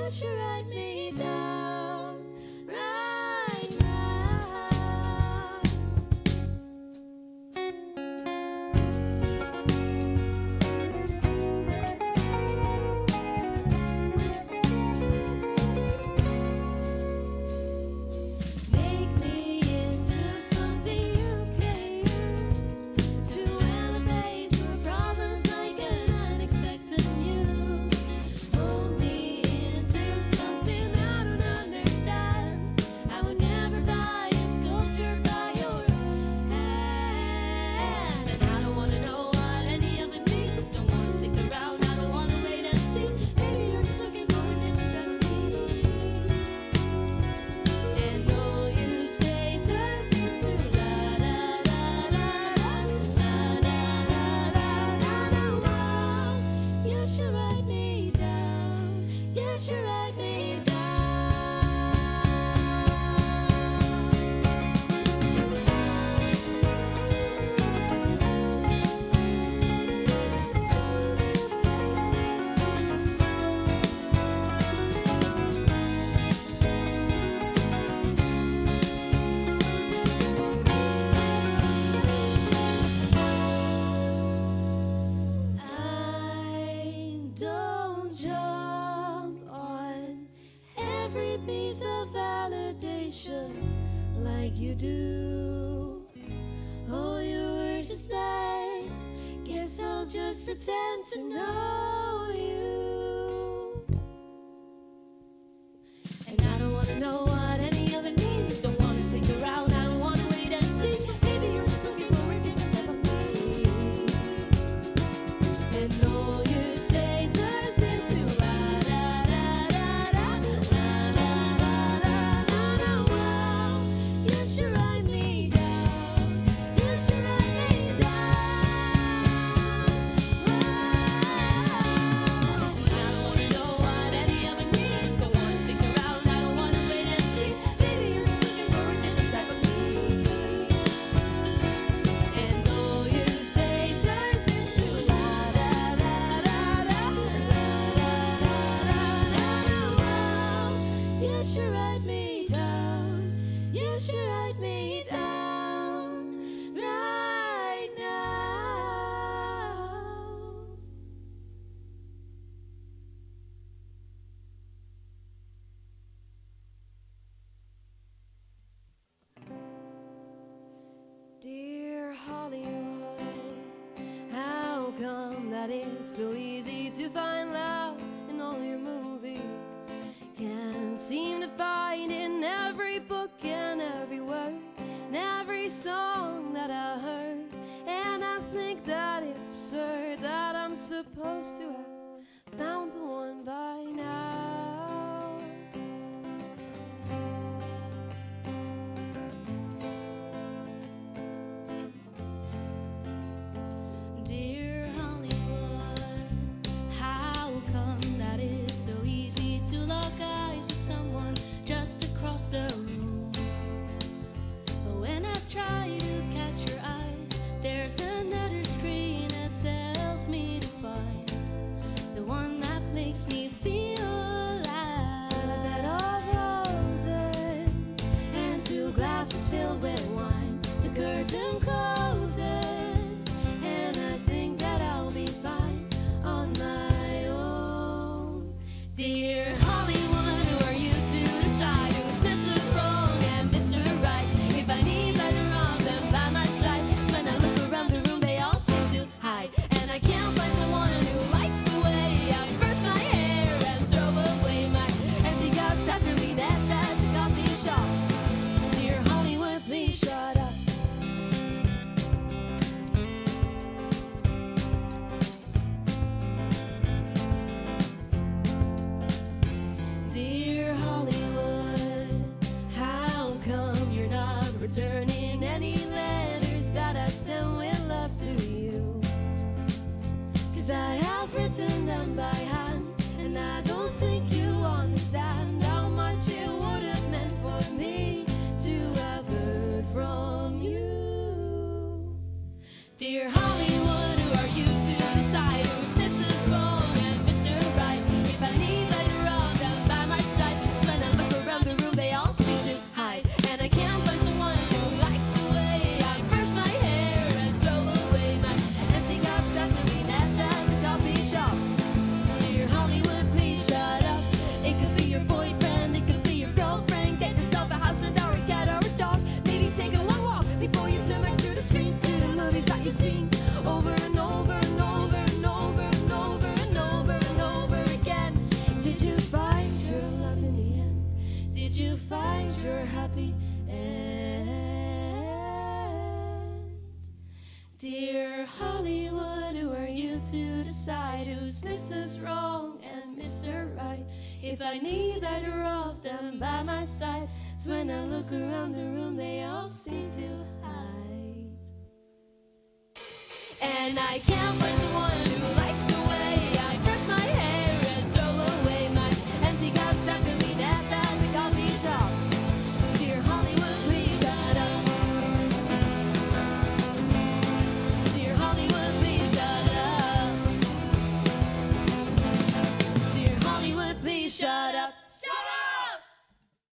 should write me down right now. Make me into something you can use to elevate your problems like an unexpected muse. Hold me into something I don't understand. I would never buy a sculpture by your hand. And I don't wanna know what any of it means. Don't wanna stick around, I don't wanna wait and see. Maybe you're just looking for a different type of me. And all you say turns into la da da da da, la da da da da da. Wow, you should write me down. You should write me down. I don't jump on every piece of validation like you do. Oh, your words just bang. Guess I'll just pretend to know you. And I don't wanna know what any of it means. Don't wanna stick around, I don't wanna wait and see. Maybe you're just looking for a different type of me. And all you say turns into la da da da da, la da da da da da. Wow, you should write me down. You should write me down. Wow. I don't wanna know what any of it means. Don't wanna stick around, I don't wanna wait and see. Maybe you're just looking for a different type of me. And all you say turns into la da da da da, la da da da da. Wow, you should write me down. You should write me down right now. Dear Hollywood, how come that it's so easy to find love in all your movies? Can't seem to find it in every book and every word, in every song that I heard. And I think that it's absurd that I'm supposed to have found the one by now. Dear Hollywood, how come that it's so easy to lock eyes with someone just across the room? But when I try to catch your eyes, there's another screen that tells me to find is your happy end. Dear Hollywood, who are you to decide who's Mrs. Wrong and Mr. Right? If I need that rough down by my side, 'cause when I look around the room they all seem to hide. And I can't wait to